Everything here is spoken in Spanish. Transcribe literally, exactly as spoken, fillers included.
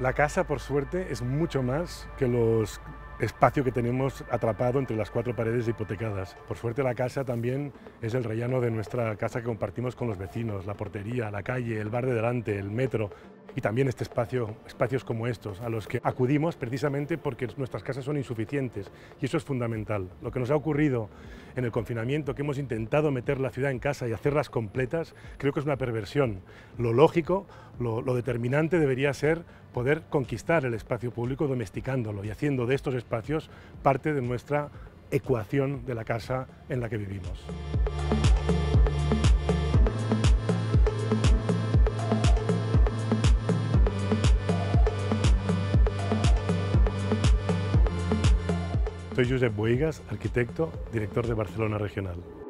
La casa, por suerte, es mucho más que los espacio que tenemos atrapado entre las cuatro paredes hipotecadas. Por suerte, la casa también es el rellano de nuestra casa que compartimos con los vecinos, la portería, la calle, el bar de delante, el metro y también este espacio, espacios como estos, a los que acudimos precisamente porque nuestras casas son insuficientes y eso es fundamental. Lo que nos ha ocurrido en el confinamiento, que hemos intentado meter la ciudad en casa y hacerlas completas, creo que es una perversión. Lo lógico, lo, lo determinante debería ser poder conquistar el espacio público domesticándolo y haciendo de estos espacios parte de nuestra ecuación de la casa en la que vivimos. Soy Josep Bohigas, arquitecto, director de Barcelona Regional.